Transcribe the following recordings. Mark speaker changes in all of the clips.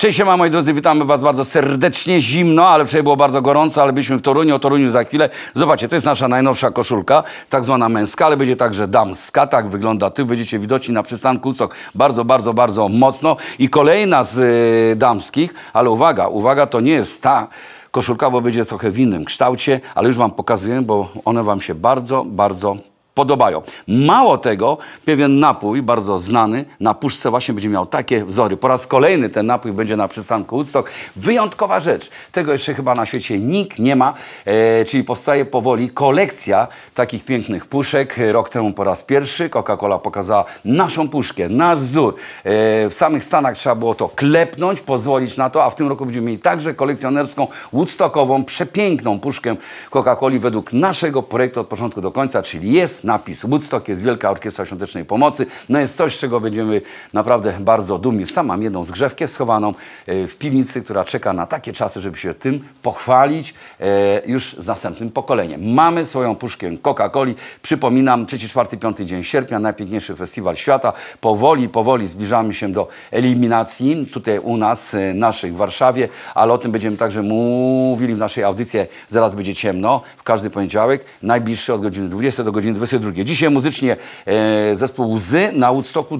Speaker 1: Cześć, siema moi drodzy, witamy was bardzo serdecznie, zimno, ale wczoraj było bardzo gorąco, ale byliśmy w Toruniu, o Toruniu za chwilę. Zobaczcie, to jest nasza najnowsza koszulka, tak zwana męska, ale będzie także damska, tak wygląda ty, będziecie widoczni na przystanku Woodstock bardzo mocno. I kolejna z damskich, ale uwaga, to nie jest ta koszulka, bo będzie trochę w innym kształcie, ale już wam pokazuję, bo one wam się bardzo podobają. Mało tego, pewien napój bardzo znany na puszce właśnie będzie miał takie wzory. Po raz kolejny ten napój będzie na przystanku Woodstock. Wyjątkowa rzecz. Tego jeszcze chyba na świecie nikt nie ma, czyli powstaje powoli kolekcja takich pięknych puszek. Rok temu po raz pierwszy Coca-Cola pokazała naszą puszkę, nasz wzór. W samych Stanach trzeba było to klepnąć, pozwolić na to, a w tym roku będziemy mieli także kolekcjonerską, woodstockową, przepiękną puszkę Coca-Coli według naszego projektu od początku do końca, czyli jest napis Woodstock, jest Wielka Orkiestra Świątecznej Pomocy. No jest coś, z czego będziemy naprawdę bardzo dumni. Sam mam jedną zgrzewkę schowaną w piwnicy, która czeka na takie czasy, żeby się tym pochwalić już z następnym pokoleniem. Mamy swoją puszkę Coca-Coli. Przypominam, 3, 4, 5 dzień sierpnia, najpiękniejszy festiwal świata. Powoli zbliżamy się do eliminacji tutaj u nas, naszych w Warszawie, ale o tym będziemy także mówili w naszej audycji. Zaraz będzie ciemno, w każdy poniedziałek, najbliższy od godziny 20 do godziny 22. Dzisiaj muzycznie zespół Łzy na Woodstocku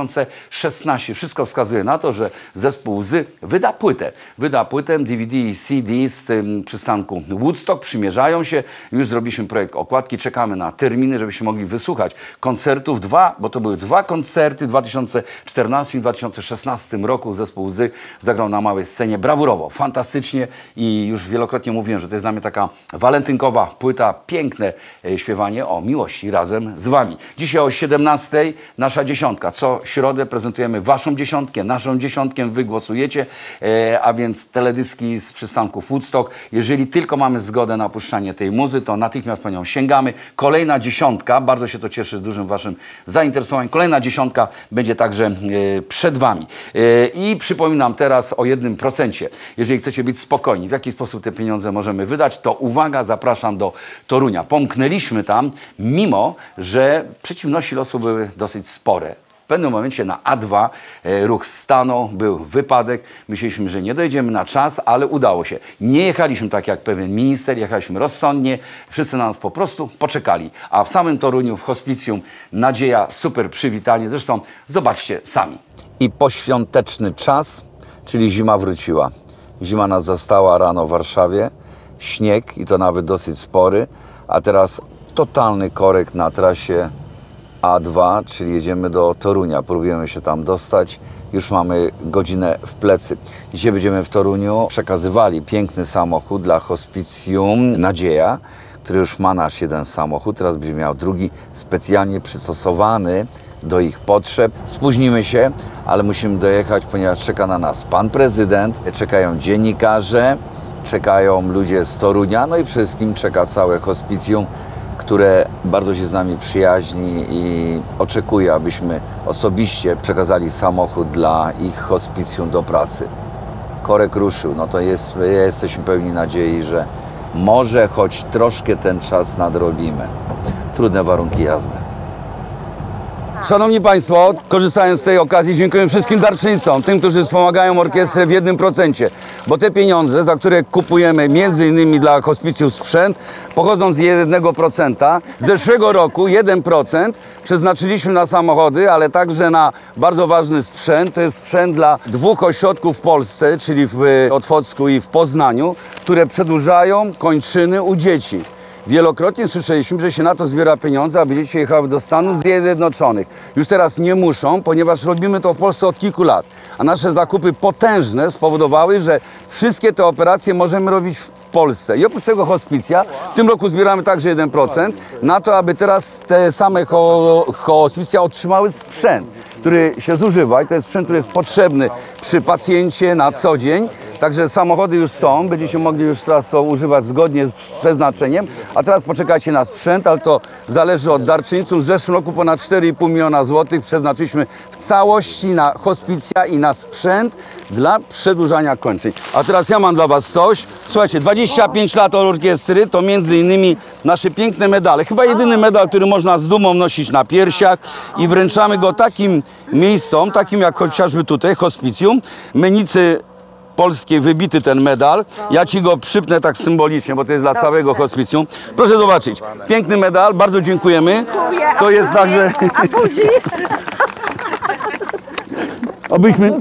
Speaker 1: 2016. Wszystko wskazuje na to, że zespół Łzy wyda płytę DVD i CD z tym przystanku Woodstock. Przymierzają się. Już zrobiliśmy projekt okładki. Czekamy na terminy, żebyśmy mogli wysłuchać koncertów. Bo to były dwa koncerty w 2014 i 2016 roku. Zespół Łzy zagrał na małej scenie brawurowo, fantastycznie i już wielokrotnie mówiłem, że to jest dla mnie taka walentynkowa płyta, piękne śpiewanie o miłości razem z wami. Dzisiaj o 17:00 nasza dziesiątka. Co środę prezentujemy waszą dziesiątkę, naszą dziesiątkę, wy głosujecie, a więc teledyski z przystanków Woodstock. Jeżeli tylko mamy zgodę na opuszczanie tej muzy, to natychmiast po nią sięgamy. Kolejna dziesiątka, bardzo się to cieszy z dużym waszym zainteresowaniem, kolejna dziesiątka będzie także przed wami. I przypominam teraz o 1%. Jeżeli chcecie być spokojni, w jaki sposób te pieniądze możemy wydać, to uwaga, zapraszam do Torunia. Pomknęliśmy tam, mimo że przeciwności losu były dosyć spore. W pewnym momencie na A2 ruch stanął, był wypadek. Myśleliśmy, że nie dojdziemy na czas, ale udało się. Nie jechaliśmy tak jak pewien minister, jechaliśmy rozsądnie. Wszyscy na nas po prostu poczekali. A w samym Toruniu, w hospicjum, nadzieja, super przywitanie. Zresztą zobaczcie sami. I poświąteczny czas, czyli zima wróciła. Zima nas zastała rano w Warszawie. Śnieg i to nawet dosyć spory. A teraz totalny korek na trasie A2, czyli jedziemy do Torunia. Próbujemy się tam dostać. Już mamy godzinę w plecy. Dzisiaj będziemy w Toruniu przekazywali piękny samochód dla hospicjum Nadzieja, który już ma nasz jeden samochód. Teraz będzie miał drugi specjalnie przystosowany do ich potrzeb. Spóźnimy się, ale musimy dojechać, ponieważ czeka na nas pan prezydent, czekają dziennikarze, czekają ludzie z Torunia, no i przede wszystkim czeka całe hospicjum, które bardzo się z nami przyjaźni i oczekuje, abyśmy osobiście przekazali samochód dla ich hospicjum do pracy. Korek ruszył, no to jesteśmy pełni nadziei, że może choć troszkę ten czas nadrobimy. Trudne warunki jazdy. Szanowni Państwo, korzystając z tej okazji, dziękuję wszystkim darczyńcom, tym, którzy wspomagają orkiestrę w 1%, bo te pieniądze, za które kupujemy między innymi dla hospicjum sprzęt, pochodzą z 1%. Z zeszłego roku 1% przeznaczyliśmy na samochody, ale także na bardzo ważny sprzęt. To jest sprzęt dla 2 ośrodków w Polsce, czyli w Otwocku i w Poznaniu, które przedłużają kończyny u dzieci. Wielokrotnie słyszeliśmy, że się na to zbiera pieniądze, aby dzieci jechały do Stanów Zjednoczonych. Już teraz nie muszą, ponieważ robimy to w Polsce od kilku lat. A nasze zakupy potężne spowodowały, że wszystkie te operacje możemy robić w Polsce. I oprócz tego hospicja, w tym roku zbieramy także 1% na to, aby teraz te same hospicja otrzymały sprzęt, który się zużywa i to jest sprzęt, który jest potrzebny przy pacjencie na co dzień. Także samochody już są, będziecie mogli już teraz to używać zgodnie z przeznaczeniem, a teraz poczekajcie na sprzęt, ale to zależy od darczyńców. W zeszłym roku ponad 4,5 miliona złotych przeznaczyliśmy w całości na hospicja i na sprzęt dla przedłużania kończyn. A teraz ja mam dla was coś. Słuchajcie, 25 lat orkiestry to między innymi nasze piękne medale. Chyba jedyny medal, który można z dumą nosić na piersiach i wręczamy go takim miejscom, takim jak chociażby tutaj, hospicjum. Mennicy polskiej wybity ten medal. Ja ci go przypnę tak symbolicznie, bo to jest dla całego hospicjum. Proszę zobaczyć, piękny medal, bardzo dziękujemy. To jest także...
Speaker 2: A budzi?
Speaker 1: Obyśmy...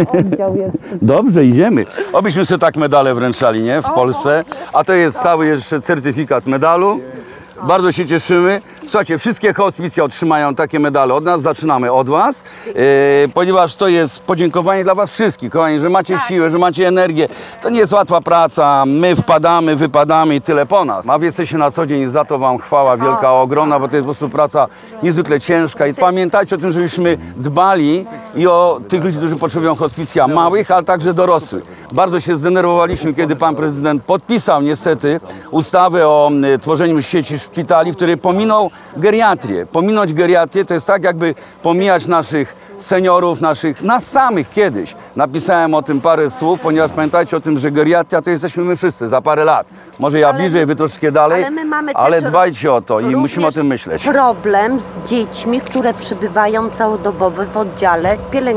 Speaker 1: Dobrze, idziemy. Obyśmy sobie tak medale wręczali, nie? W Polsce. A to jest cały jeszcze certyfikat medalu. Bardzo się cieszymy. Słuchajcie, wszystkie hospicje otrzymają takie medale od nas. Zaczynamy od was, ponieważ to jest podziękowanie dla was wszystkich, kochani, że macie siłę, że macie energię. To nie jest łatwa praca. My wpadamy, wypadamy i tyle po nas. A wy jesteście na co dzień i za to wam chwała wielka, ogromna, bo to jest po prostu praca niezwykle ciężka. I pamiętajcie o tym, żebyśmy dbali i o tych ludzi, którzy potrzebują hospicja małych, ale także dorosłych. Bardzo się zdenerwowaliśmy, kiedy pan prezydent podpisał niestety ustawę o tworzeniu sieci szpitali, w której pominął geriatrię. Pominąć geriatrię to jest tak, jakby pomijać naszych seniorów, nas samych kiedyś. Napisałem o tym parę słów, ponieważ pamiętajcie o tym, że geriatria to jesteśmy my wszyscy za parę lat. Może ja bliżej, wy troszkę dalej,
Speaker 2: ale my mamy
Speaker 1: ale
Speaker 2: też
Speaker 1: dbajcie o to i musimy o tym myśleć.
Speaker 2: Problem z dziećmi, które przybywają całodobowo w oddziale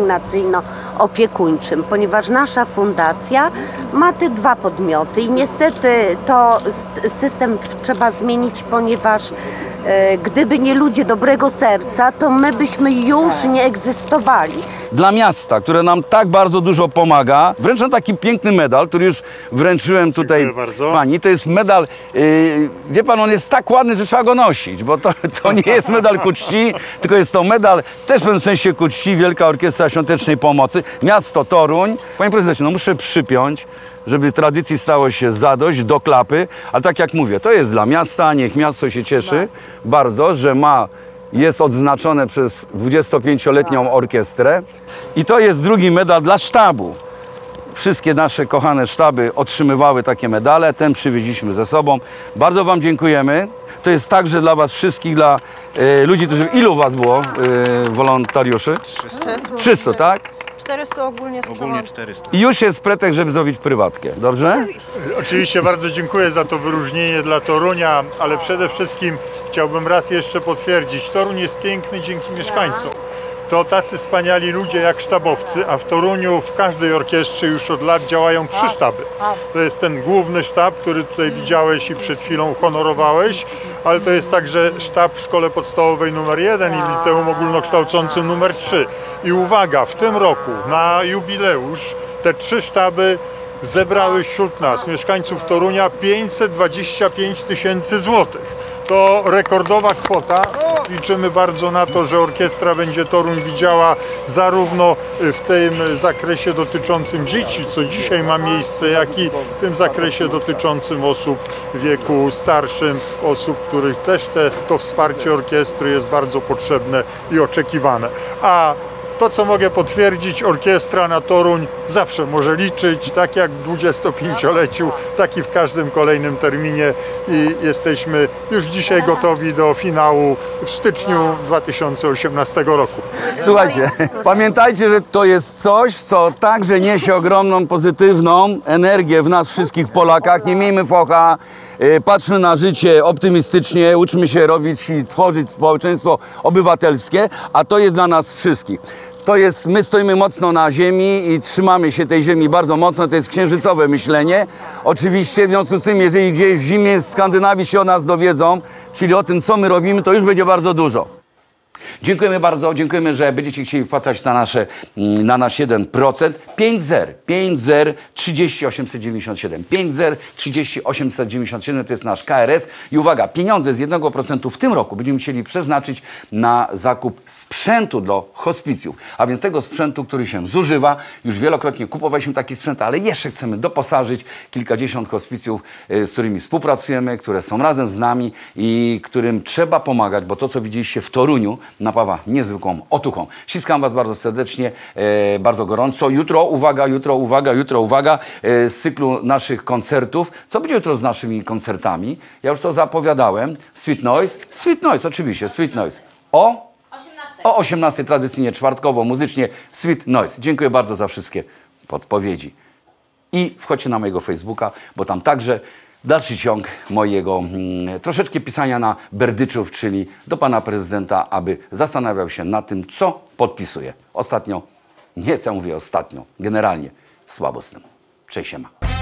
Speaker 2: pielęgnacyjno-opiekuńczym, ponieważ nasza fundacja ma te dwa podmioty i niestety to system trzeba zmienić, ponieważ gdyby nie ludzie dobrego serca, to my byśmy już nie egzystowali.
Speaker 1: Dla miasta, które nam tak bardzo dużo pomaga, wręczam taki piękny medal, który już wręczyłem tutaj pani. To jest medal, wie pan, on jest tak ładny, że trzeba go nosić, bo to nie jest medal ku czci, tylko jest to medal też w pewnym sensie ku czci, Wielka Orkiestra Świątecznej Pomocy, miasto Toruń. Panie prezydencie, no muszę przypiąć, żeby tradycji stało się zadość do klapy, ale tak jak mówię, to jest dla miasta, niech miasto się cieszy bardzo, że jest odznaczone przez 25-letnią orkiestrę i to jest drugi medal dla sztabu. Wszystkie nasze kochane sztaby otrzymywały takie medale, ten przywieźliśmy ze sobą. Bardzo wam dziękujemy. To jest także dla was wszystkich, dla ludzi, którzy... Ilu was było wolontariuszy? 300, tak?
Speaker 3: 400 ogólnie
Speaker 4: Ogólnie 400.
Speaker 1: I już jest pretekst, żeby zrobić prywatkę, dobrze?
Speaker 5: Oczywiście bardzo dziękuję za to wyróżnienie dla Torunia, ale przede wszystkim chciałbym raz jeszcze potwierdzić, Toruń jest piękny dzięki mieszkańcom. To tacy wspaniali ludzie jak sztabowcy, a w Toruniu w każdej orkiestrze już od lat działają 3 sztaby. To jest ten główny sztab, który tutaj widziałeś i przed chwilą honorowałeś, ale to jest także sztab w szkole podstawowej numer 1 i w liceum ogólnokształcącym numer 3. I uwaga, w tym roku na jubileusz te 3 sztaby zebrały wśród nas, mieszkańców Torunia, 525 tysięcy złotych. To rekordowa kwota. Liczymy bardzo na to, że orkiestra będzie Toruń widziała zarówno w tym zakresie dotyczącym dzieci, co dzisiaj ma miejsce, jak i w tym zakresie dotyczącym osób w wieku starszym, osób, których też to wsparcie orkiestry jest bardzo potrzebne i oczekiwane. A to, co mogę potwierdzić, orkiestra na Toruń zawsze może liczyć, tak jak w 25-leciu, tak i w każdym kolejnym terminie i jesteśmy już dzisiaj gotowi do finału w styczniu 2018 roku.
Speaker 1: Słuchajcie, pamiętajcie, że to jest coś, co także niesie ogromną pozytywną energię w nas wszystkich Polakach. Nie miejmy focha, patrzmy na życie optymistycznie, uczmy się robić i tworzyć społeczeństwo obywatelskie, a to jest dla nas wszystkich. My stoimy mocno na ziemi i trzymamy się tej ziemi bardzo mocno, to jest księżycowe myślenie. Oczywiście w związku z tym, jeżeli gdzieś w zimie z Skandynawii się o nas dowiedzą, czyli o tym, co my robimy, to już będzie bardzo dużo. Dziękujemy bardzo, dziękujemy, że będziecie chcieli wpłacać na nasz 1%. 5-0 30 897. 5-0 30 897 to jest nasz KRS. I uwaga, pieniądze z 1% w tym roku będziemy chcieli przeznaczyć na zakup sprzętu dla hospicjów. A więc tego sprzętu, który się zużywa. Już wielokrotnie kupowaliśmy taki sprzęt, ale jeszcze chcemy doposażyć kilkadziesiąt hospicjów, z którymi współpracujemy, które są razem z nami i którym trzeba pomagać, bo to, co widzieliście w Toruniu, napawa niezwykłą otuchą. Ściskam was bardzo serdecznie, bardzo gorąco. Jutro, uwaga, z cyklu naszych koncertów. Co będzie jutro z naszymi koncertami? Ja już to zapowiadałem. Sweet Noise, oczywiście, Sweet Noise. O 18 tradycyjnie, czwartkowo, muzycznie, Sweet Noise. Dziękuję bardzo za wszystkie podpowiedzi. I wchodźcie na mojego Facebooka, bo tam także dalszy ciąg mojego troszeczkę pisania na berdyczów, czyli do pana prezydenta, aby zastanawiał się nad tym, co podpisuje. Ostatnio, nie co ja mówię ostatnio, generalnie słabo z tym. Cześć, siema.